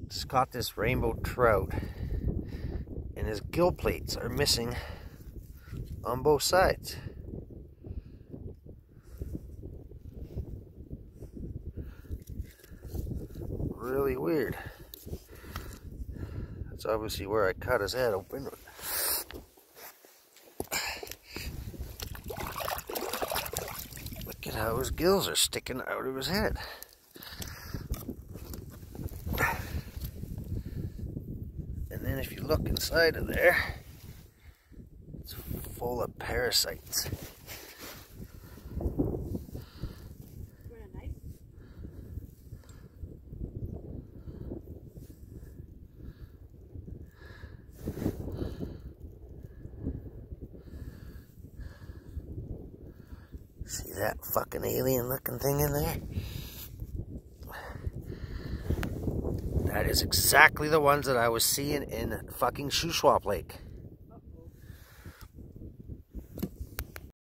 Just caught this rainbow trout, and his gill plates are missing on both sides. Really weird. That's obviously where I cut his head open. Look at how his gills are sticking out of his head. And then if you look inside of there, it's full of parasites. See that fucking alien looking thing in there? That is exactly the ones that I was seeing in fucking Shuswap Lake.